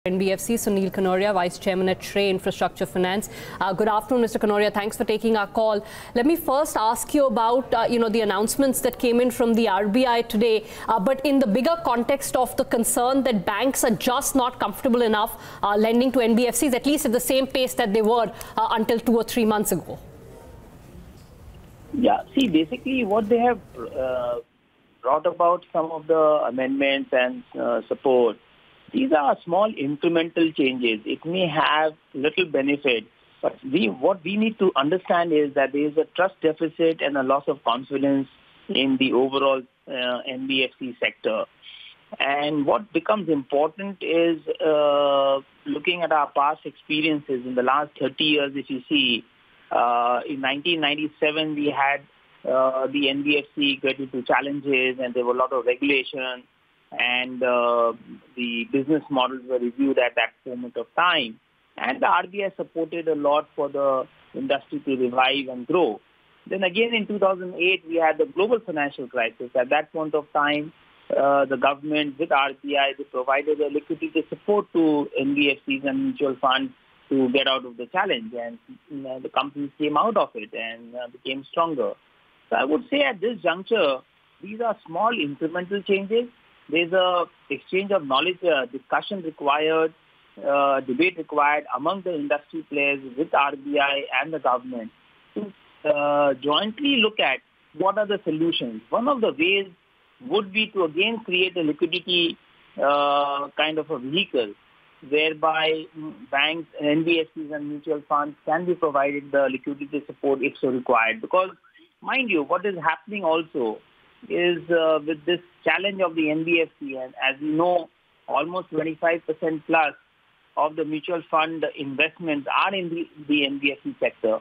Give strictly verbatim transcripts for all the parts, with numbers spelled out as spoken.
N B F C, Sunil Kanoria, Vice Chairman at S R E I Infrastructure Finance. Uh, good afternoon, Mister Kanoria. Thanks for taking our call. Let me first ask you about, uh, you know, the announcements that came in from the R B I today, uh, but in the bigger context of the concern that banks are just not comfortable enough uh, lending to N B F Cs, at least at the same pace that they were uh, until two or three months ago. Yeah, see, basically what they have uh, brought about some of the amendments and uh, support. These are small incremental changes. It may have little benefit, but we, what we need to understand is that there is a trust deficit and a loss of confidence in the overall uh, N B F C sector. And what becomes important is uh, looking at our past experiences in the last thirty years. If you see, uh, in nineteen ninety-seven, we had uh, the N B F C get into challenges and there were a lot of regulation. And uh, the business models were reviewed at that moment of time. And the R B I supported a lot for the industry to revive and grow. Then again in two thousand eight, we had the global financial crisis. At that point of time, uh, the government with R B I, they provided a liquidity support to N B F Cs and mutual funds to get out of the challenge. And you know, the companies came out of it and uh, became stronger. So I would say at this juncture, these are small incremental changes. There's a exchange of knowledge, uh, discussion required, uh, debate required among the industry players with R B I and the government to uh, jointly look at what are the solutions. One of the ways would be to again create a liquidity uh, kind of a vehicle whereby banks, N B F Cs and mutual funds can be provided the liquidity support if so required. Because mind you, what is happening also is uh, with this challenge of the N B F C, and as you know, almost twenty-five percent plus of the mutual fund investments are in the, the N B F C sector.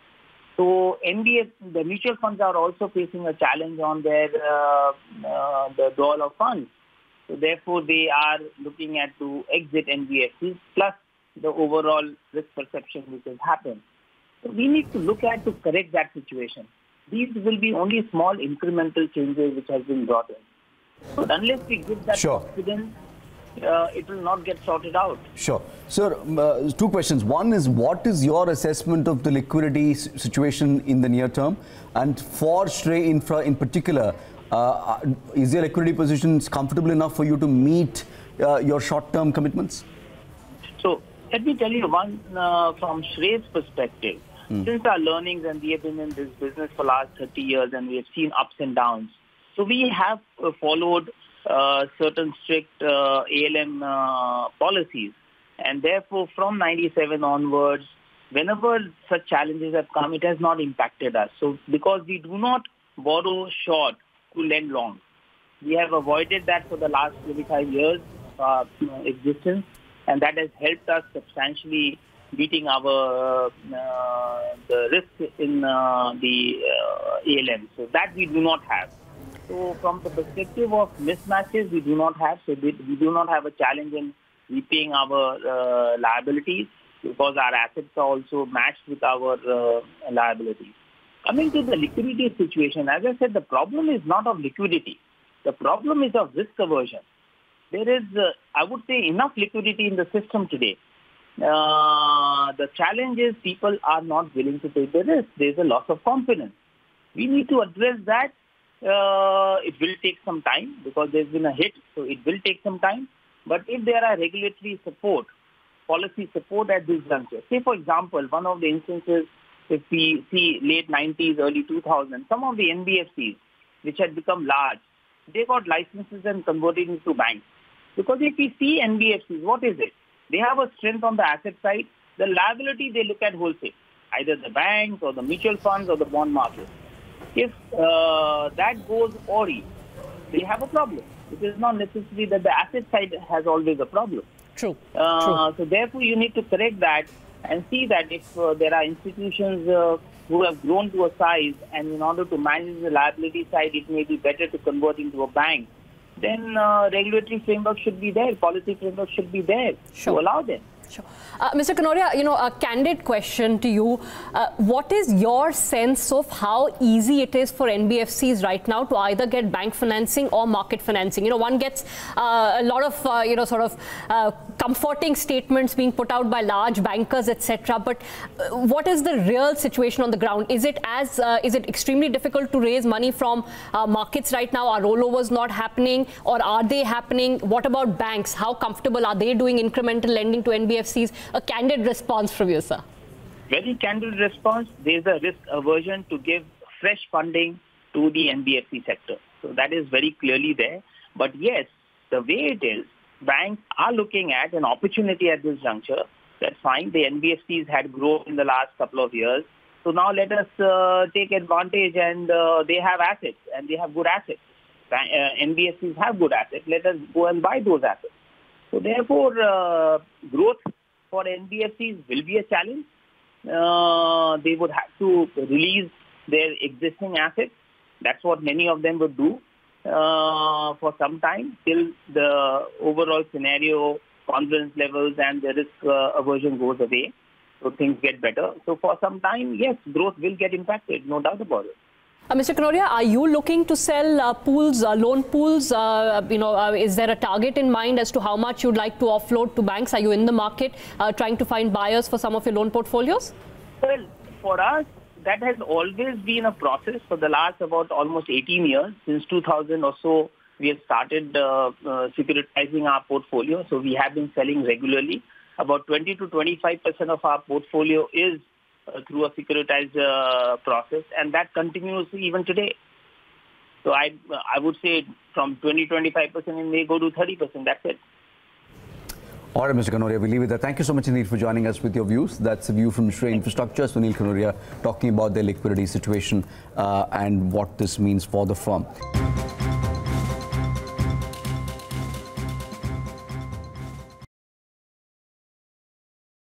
So N B F, the mutual funds are also facing a challenge on their uh, uh, the dole of funds. So therefore, they are looking at to exit N B F Cs plus the overall risk perception which has happened. So we need to look at to correct that situation. These will be only small incremental changes which has been brought in. But unless we give that sure. confidence, uh, it will not get sorted out. Sure. Sir, uh, two questions. One is, what is your assessment of the liquidity situation in the near term? And for S R E I Infra in particular, uh, is your liquidity positions comfortable enough for you to meet uh, your short-term commitments? So let me tell you one uh, from S R E I's perspective. Mm. Since our learnings, and we have been in this business for the last thirty years and we have seen ups and downs. So we have uh, followed uh, certain strict uh, A L M uh, policies. And therefore, from ninety-seven onwards, whenever such challenges have come, it has not impacted us. So because we do not borrow short to lend long. We have avoided that for the last twenty-five years of uh, existence. And that has helped us substantially beating our uh, the risk in uh, the uh, A L M. So that we do not have. So from the perspective of mismatches, we do not have. So we, we do not have a challenge in repaying our uh, liabilities because our assets are also matched with our uh, liabilities. Coming to the liquidity situation, as I said, the problem is not of liquidity. The problem is of risk aversion. There is, uh, I would say, enough liquidity in the system today. Uh, the challenge is people are not willing to take the risk. There is a loss of confidence. We need to address that. Uh, it will take some time because there's been a hit, so it will take some time. But if there are regulatory support, policy support at this juncture, say for example, one of the instances, if we see late nineties, early two thousands, some of the N B F Cs, which had become large, they got licenses and converted into banks. Because if we see N B F Cs, what is it? They have a strength on the asset side. The liability, they look at wholesale, either the banks or the mutual funds or the bond market. If uh, that goes awry, they have a problem. It is not necessary that the asset side has always a problem. True. Uh, True. So therefore, you need to correct that and see that if uh, there are institutions uh, who have grown to a size and in order to manage the liability side, it may be better to convert into a bank, then uh, regulatory framework should be there, policy framework should be there Sure. to allow them. Sure. Uh, Mister Kanoria, you know, a candid question to you. Uh, what is your sense of how easy it is for N B F Cs right now to either get bank financing or market financing? You know, one gets uh, a lot of, uh, you know, sort of uh, comforting statements being put out by large bankers, et cetera. But uh, what is the real situation on the ground? Is it as uh, is it extremely difficult to raise money from uh, markets right now? Are rollovers not happening, or are they happening? What about banks? How comfortable are they doing incremental lending to N B F Cs? A candid response from you, sir. Very candid response. There is a risk aversion to give fresh funding to the N B F C sector. So that is very clearly there. But yes, the way it is, banks are looking at an opportunity at this juncture. That's fine. The N B F Cs had grown in the last couple of years. So now let us uh, take advantage, and uh, they have assets, and they have good assets. Uh, N B F Cs have good assets. Let us go and buy those assets. So therefore, uh, growth for N B F Cs will be a challenge. Uh, they would have to release their existing assets. That's what many of them would do uh, for some time till the overall scenario, confidence levels and the risk uh, aversion goes away. So things get better. So for some time, yes, growth will get impacted, no doubt about it. Uh, Mister Kanoria, are you looking to sell uh, pools, uh, loan pools? Uh, you know, uh, is there a target in mind as to how much you'd like to offload to banks? Are you in the market uh, trying to find buyers for some of your loan portfolios? Well, for us, that has always been a process for the last about almost eighteen years. Since two thousand or so, we have started uh, uh, securitizing our portfolio. So we have been selling regularly. About twenty to twenty-five percent of our portfolio is Uh, through a securitized uh, process, and that continues even today. So I uh, I would say from twenty to twenty-five percent it may go to thirty percent. That's it. All right, Mister Kanoria, we'll leave it there. Thank you so much indeed for joining us with your views. That's a view from S R E I Infrastructure, Sunil Kanoria, talking about their liquidity situation uh, and what this means for the firm.